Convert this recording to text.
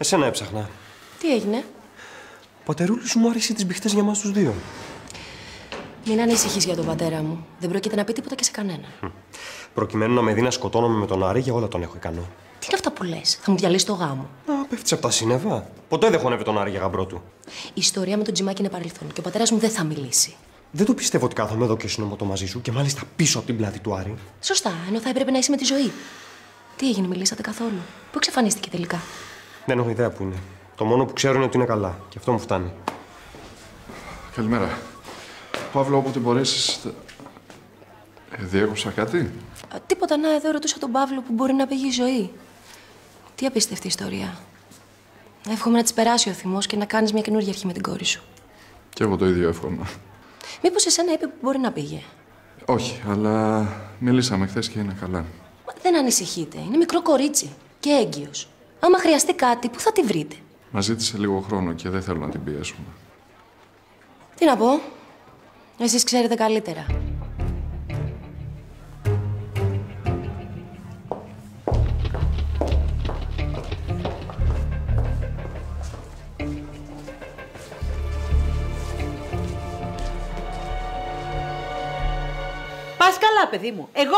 Εσένα έψαχνα. Τι έγινε? Ο πατερούλης σου μου άρεσε τις μπιχτές για μας τους δύο. Μην ανησυχείς για τον πατέρα μου. Δεν πρόκειται να πει τίποτα και σε κανένα. Προκειμένου να με δει να σκοτώνομαι με τον Άρη, για όλα τον έχω ικανό. Τι είναι αυτά που λες? Θα μου διαλύσει το γάμο. Α, πέφτεις από τα σύννεφα. Ποτέ δεν χωνεύει τον Άρη για γαμπρό του. Η ιστορία με τον Τζιμάκη είναι παρελθόν και ο πατέρας μου δεν θα μιλήσει. Δεν το πιστεύω ότι κάθομαι εδώ και συνομωτώ μαζί σου και μάλιστα πίσω από την πλάτη του Άρη. Σωστά, ενώ θα έπρεπε να είσαι με τη ζωή. Τι έγινε, μιλήσατε καθόλου? Πού εξαφανίστηκε τελικά? Δεν έχω ιδέα που είναι. Το μόνο που ξέρω είναι ότι είναι καλά. Και αυτό μου φτάνει. Καλημέρα. Παύλο, όποτε μπορέσεις. Διέκοψα κάτι? Τίποτα, να, εδώ ρωτούσα τον Παύλο που μπορεί να πήγε η ζωή. Τι απίστευτη ιστορία. Εύχομαι να της περάσει ο θυμός και να κάνεις μια καινούργια αρχή με την κόρη σου. Κι εγώ το ίδιο εύχομαι. Μήπως εσένα είπε που μπορεί να πήγε? Όχι, αλλά μιλήσαμε χθες και είναι καλά. Μα δεν ανησυχείτε. Είναι μικρό κορίτσι και έγκυος. Άμα χρειαστεί κάτι, πού θα τη βρείτε? Μας ζήτησε λίγο χρόνο και δεν θέλω να την πιέσουμε. Τι να πω. Εσείς ξέρετε καλύτερα. Πας καλά, παιδί μου. Εγώ